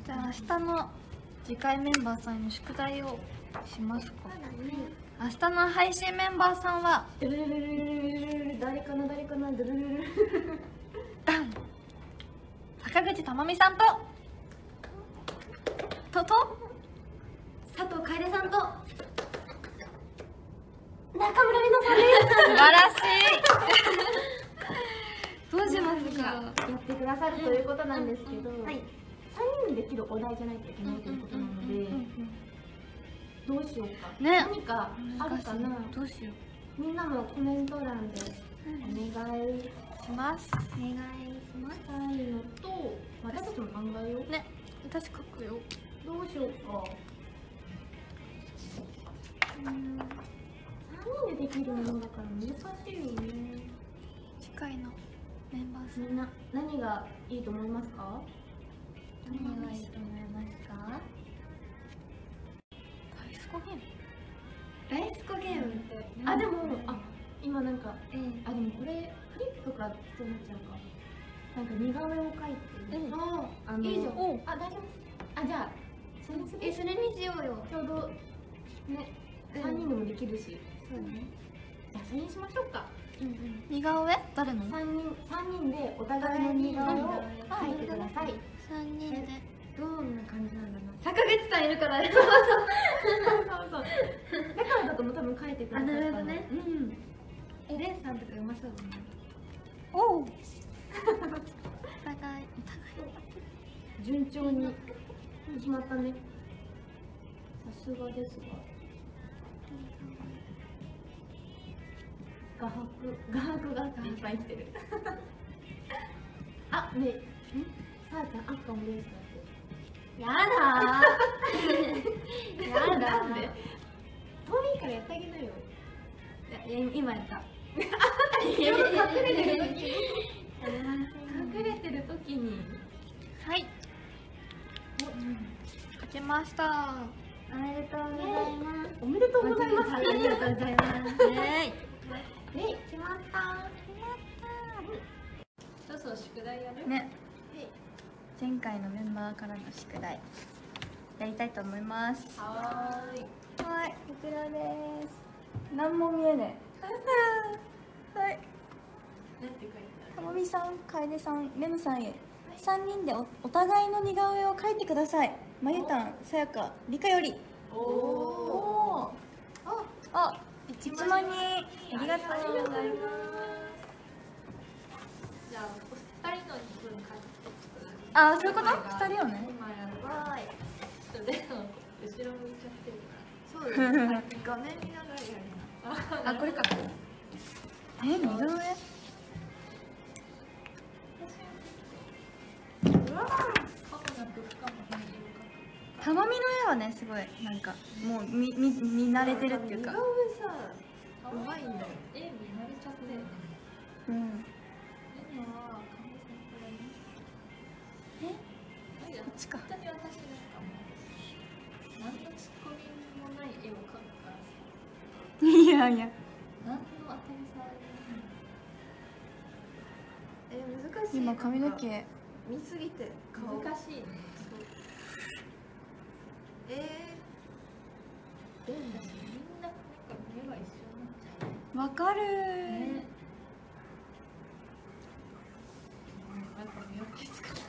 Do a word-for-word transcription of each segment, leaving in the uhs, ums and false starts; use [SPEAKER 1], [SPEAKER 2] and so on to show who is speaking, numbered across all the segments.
[SPEAKER 1] じゃあ明日の次回メンバーさんへの宿題をしますか。明日の配信メンバーさんは
[SPEAKER 2] ドゥルルルルルルルル、誰かな誰かな、ドゥルルルル
[SPEAKER 1] ダン坂口珠美さんととと
[SPEAKER 2] 佐藤楓さんと中村里乃さんです。
[SPEAKER 1] 素晴らしいどうしますか。
[SPEAKER 2] やってくださるということなんですけど、はい、さんにんできるお題じゃないといけないということなので、どうしようか、
[SPEAKER 1] ね、
[SPEAKER 2] 何かあるかな。
[SPEAKER 1] どうしよ
[SPEAKER 2] う。みんなもコメント欄でお願いします。お願いします。はいのと、私たちも考えよう
[SPEAKER 1] ね。私書くよ。
[SPEAKER 2] どうしようか。うん、さんにんでできるものだから難しいよね。
[SPEAKER 1] 次回のメンバーさん、
[SPEAKER 2] みんな何がいいと思いますか。
[SPEAKER 1] 何がいいと思いますか。ダイスコゲーム。
[SPEAKER 2] ダイスコゲームって、あ、でも、あ、今なんか、えー、あ、でもこれフリップとか必要になっちゃうか。なんか似顔絵を描いて、うん、ああ、いいじゃん。あ、大丈夫。あ、じゃあそれにする。え、それにしようよ。ちょうどね、さんにんでもできるし。そうね。じゃあそれにしましょうか。うんうん。
[SPEAKER 1] 似顔絵誰の？
[SPEAKER 2] 三人三人でお互いの似顔絵を描いてください。三人でどんな感じなんだろう。坂口さんいるから。そうそうそう。だからだとも多分描いてくださった。なるほどね。うん。え、レンさんとかうまそうだね。おお。お互いお互い順調に決まったね。さすがですが。画伯画伯がいっぱい来てる。あ、ねえ、さあちゃん赤もレースだって。やだー。やだー。なんで？遠いからやってあげなよ。いや、今やった。隠れてる時に。隠れてる時に。はい。
[SPEAKER 1] 書けました。
[SPEAKER 2] おめでとうございます。おめでとうございます。ありがとうございます。ねえ、決まった。決まった。そうそう、宿題やる。ね。
[SPEAKER 1] 前回のメンバーからの宿題やりたいと思います。
[SPEAKER 2] はーい。
[SPEAKER 1] はい、こちらです。何も見えない。はい。なんて書いてある？たまみさん、かえでさん、レムさんへ。さんにんで お, お互いの似顔絵を描いてください。まゆたん、さやか、りかより。おお。あ、あ、いちまんにん。ありがとうございます。
[SPEAKER 2] じゃあ、お二人の分書いて。
[SPEAKER 1] あ、そういうこと？二人をね。
[SPEAKER 2] 今やばい。ちょっとレの後ろ向いちゃってるから。そうですね。画面見ながらやるな。
[SPEAKER 1] あ、これか。え、似顔絵？たまみの絵はね、すごいなんかもう見見見慣れてるっていうか。
[SPEAKER 2] 似顔絵さ、うまいんだよ。絵見慣れちゃってるね。うん。今はかみさんこれね。え？こっちか。本当に私なんかもう何のツッコミもない絵を描くからさ。
[SPEAKER 1] いやいや。
[SPEAKER 2] 何の当たり障りもない。え、難しい。
[SPEAKER 1] 今髪の毛
[SPEAKER 2] 見すぎて顔難しいね。えー、でも私みんななんか目が一緒になっちゃう。
[SPEAKER 1] わかるー、
[SPEAKER 2] ね、なんか見分けつかない。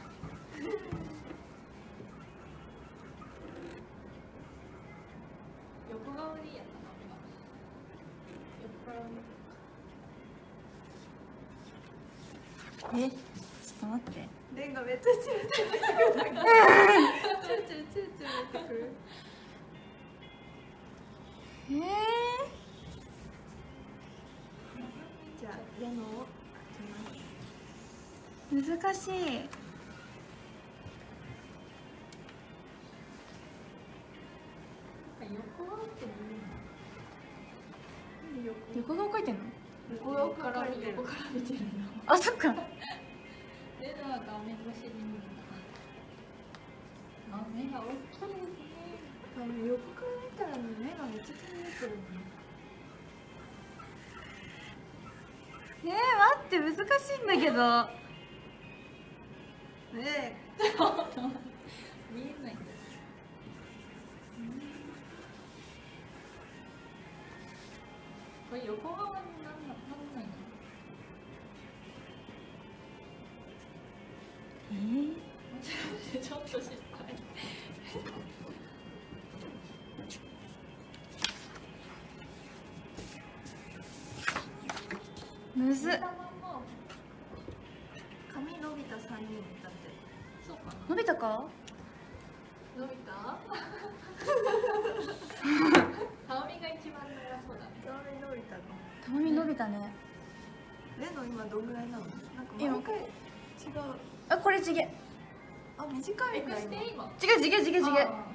[SPEAKER 2] 横顔でいいやったな。横顔に。
[SPEAKER 1] え、ちょっと待って。
[SPEAKER 2] レンがめっちゃチューチュー出てくる。チューチューチューチュー出てくる。
[SPEAKER 1] えー、
[SPEAKER 2] じゃあレノを
[SPEAKER 1] 書きます。難しい。
[SPEAKER 2] 横顔って何？
[SPEAKER 1] 横顔描いてんの？
[SPEAKER 2] 横顔から横から見てるの。
[SPEAKER 1] あ、そっか。
[SPEAKER 2] レノは画面越しに見る。あ、目が大きいですね。あの横から見たら目がめっちゃ気になってるね。
[SPEAKER 1] えー、待って、難しいんだけど。
[SPEAKER 2] ねえ、ちょっと見え
[SPEAKER 3] 横側になんななんないの？
[SPEAKER 1] えー、
[SPEAKER 3] ちょっと失敗。
[SPEAKER 1] むずっ。
[SPEAKER 2] 髪伸びたさんにんだって。
[SPEAKER 3] そうかな。
[SPEAKER 1] 伸びたか？
[SPEAKER 3] 伸びた？たわみが一番長そうだね。
[SPEAKER 2] たわみ伸びたの。
[SPEAKER 1] たまみ伸びたね。
[SPEAKER 2] レノ今どんぐらいなの？なんか
[SPEAKER 1] 今
[SPEAKER 2] 毎回違う。
[SPEAKER 1] あ、これ地毛。
[SPEAKER 2] あ、短い
[SPEAKER 3] エ
[SPEAKER 2] んだ
[SPEAKER 3] クステ今。
[SPEAKER 1] 違う地毛地毛地毛。
[SPEAKER 3] あ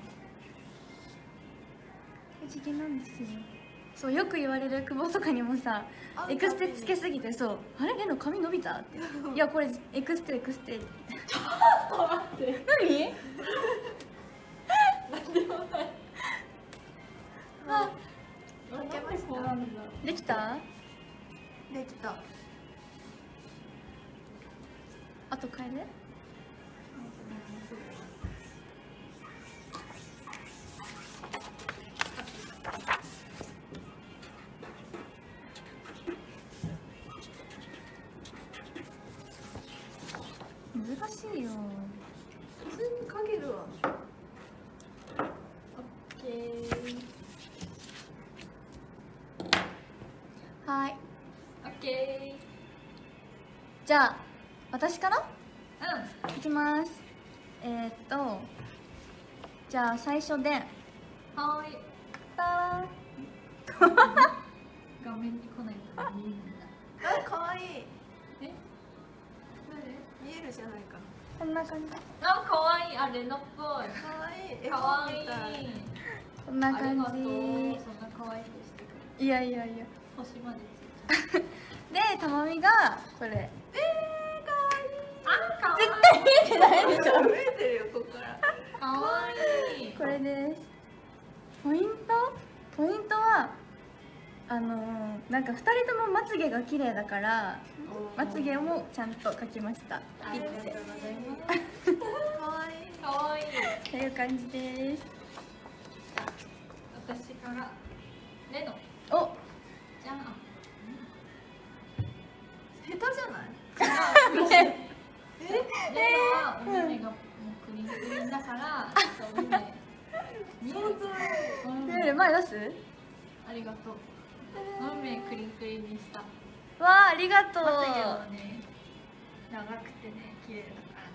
[SPEAKER 1] 地毛なんですよ。そうよく言われる久保とかにもさ、
[SPEAKER 2] あ
[SPEAKER 1] エクステつけすぎて、そうあれレノ髪伸びたっていやこれエクステエクステ
[SPEAKER 3] ちょっと待って。
[SPEAKER 1] 何？
[SPEAKER 3] なんでもない。
[SPEAKER 1] あ、
[SPEAKER 2] 抜けました
[SPEAKER 3] そうなんだ。
[SPEAKER 1] できた？
[SPEAKER 2] できた。
[SPEAKER 1] あと変える？難しいよ。
[SPEAKER 2] 普通にかけるわ。
[SPEAKER 3] オッケー。
[SPEAKER 1] はい。
[SPEAKER 3] オッケ
[SPEAKER 1] じゃあ私から
[SPEAKER 3] ー。うん。
[SPEAKER 1] いきます。えー、っとじゃあ最初で
[SPEAKER 3] はーい。
[SPEAKER 1] た
[SPEAKER 3] 画面に来ないから見えないんだ。
[SPEAKER 2] あ、可愛い。
[SPEAKER 3] え？
[SPEAKER 2] 見えるじゃないか。
[SPEAKER 1] こんな感じ。
[SPEAKER 3] あ、可愛い。あ、レノっぽい。
[SPEAKER 2] 可愛い。絵
[SPEAKER 3] 可
[SPEAKER 2] 本
[SPEAKER 3] 愛い
[SPEAKER 2] みたい。
[SPEAKER 1] こんな
[SPEAKER 3] ありがとう。
[SPEAKER 1] 感
[SPEAKER 3] そんな可愛くしてくれて。
[SPEAKER 1] じ。いやいやいや。
[SPEAKER 3] 星までついてる。
[SPEAKER 1] でたまみがこれ。
[SPEAKER 2] えー、可愛い。
[SPEAKER 3] あ、可愛い。
[SPEAKER 1] 絶対見えてないでしょ。
[SPEAKER 2] 見えてるよ、ここから。
[SPEAKER 3] 可愛い。
[SPEAKER 1] これです。ポイント？ポイントはあのー、なんかふたりともまつげが綺麗だからまつげもちゃんと描きました。
[SPEAKER 3] ありがとうございます。
[SPEAKER 2] 可愛い。
[SPEAKER 3] 可愛い。
[SPEAKER 1] という感じです。
[SPEAKER 3] 私からレノ。
[SPEAKER 1] お、
[SPEAKER 3] じゃあ。
[SPEAKER 2] 下手じゃない？
[SPEAKER 1] ね、
[SPEAKER 3] レノはお目目がもうクリンクリンだから、お目目。
[SPEAKER 2] 想像。
[SPEAKER 3] うん
[SPEAKER 1] ね前出す？
[SPEAKER 3] ありがとう。お目目クリンクリンにした。
[SPEAKER 1] わあ、ありがとう。
[SPEAKER 3] まつげはね、長くてね、綺麗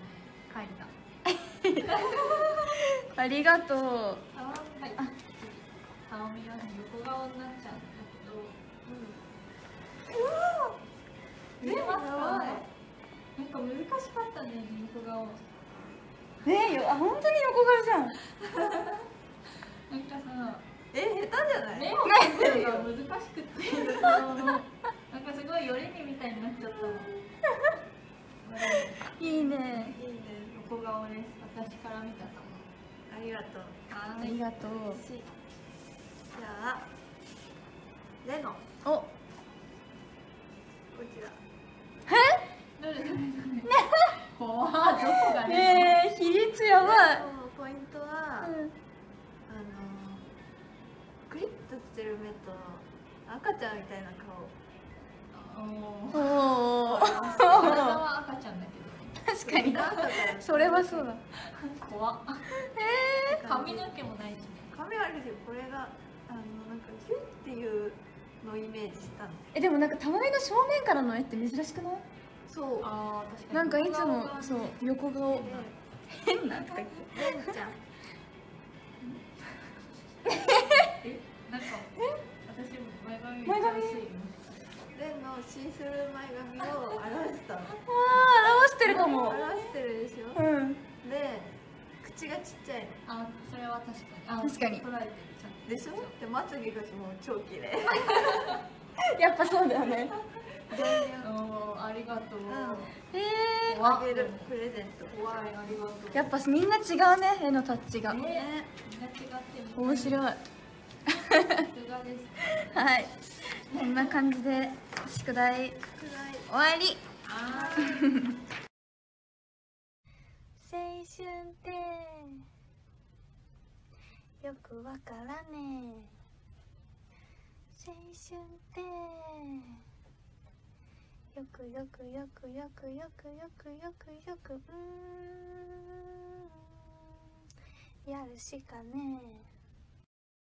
[SPEAKER 3] だからね、描いた。
[SPEAKER 1] ありがとう。
[SPEAKER 3] たわみ、はい。たわみはね、横顔になっちゃうんだけど。見えますか？なんか難しかったね、横顔。
[SPEAKER 1] ねえよ、あ、本当に横顔じゃん。
[SPEAKER 3] なんかさ、
[SPEAKER 2] え、下手じゃない？
[SPEAKER 3] 目を描くのが難しくて、横顔のなんかすごいよれにみたいになっちゃったの。
[SPEAKER 1] いいね。
[SPEAKER 2] いいね。
[SPEAKER 3] 横顔です。私から見たと思う。
[SPEAKER 2] ありがとう。
[SPEAKER 1] あ
[SPEAKER 3] はい。
[SPEAKER 1] りがとう。
[SPEAKER 2] じゃあ、レノ。
[SPEAKER 1] お、
[SPEAKER 2] こちら。
[SPEAKER 3] どれどれどれ。怖っ、どこがね。
[SPEAKER 1] ねえ、比率やばい。
[SPEAKER 2] ポイントは、あのクリッとしてる目と赤ちゃんみたいな顔。
[SPEAKER 3] おー。
[SPEAKER 1] おお。
[SPEAKER 3] 体は赤ちゃんだけど。
[SPEAKER 1] 確かに。
[SPEAKER 2] 赤だから
[SPEAKER 1] それはそうだ。
[SPEAKER 3] 怖っ。
[SPEAKER 1] え
[SPEAKER 3] 髪の毛もないしね。
[SPEAKER 2] 髪あるし、これがあのなんかヒュッっていうのをイメージしたの。
[SPEAKER 1] え、でもなんかたまみの正面からの絵って珍しくない？
[SPEAKER 2] そう。
[SPEAKER 3] ああ、確かに。
[SPEAKER 1] なんかいつもそう横顔
[SPEAKER 2] で
[SPEAKER 1] 変なって。
[SPEAKER 2] レンちゃん。
[SPEAKER 3] え、なんか、私も前髪
[SPEAKER 1] 前髪
[SPEAKER 3] めっちゃ薄い。
[SPEAKER 2] レンのシースルー前髪を表したの。
[SPEAKER 1] ああ、表してるかも。
[SPEAKER 2] 表してるでしょ。
[SPEAKER 1] うん。
[SPEAKER 2] で、口がちっちゃい
[SPEAKER 3] あ、それは確かに。あ、
[SPEAKER 1] 確かに
[SPEAKER 3] 捉えてる、ちゃんと。
[SPEAKER 2] の。でしょ。で、まつげがもう超綺麗。
[SPEAKER 1] やっぱそうだよね。
[SPEAKER 3] おー、ありがとう。
[SPEAKER 1] ええ
[SPEAKER 3] 怖っ
[SPEAKER 2] あげるプレゼント。
[SPEAKER 3] 怖い、ありがとう。
[SPEAKER 1] やっぱみんな違うね、絵のタッチが。
[SPEAKER 3] ね、みんな違ってる。
[SPEAKER 1] 面白い。
[SPEAKER 3] さすがです。
[SPEAKER 1] はい。こんな感じで宿題終わり。
[SPEAKER 3] はーい。
[SPEAKER 1] 青春ってよくわからねえ。 青春ってよくよくよくよくよくよくよくよくうーんやるしかね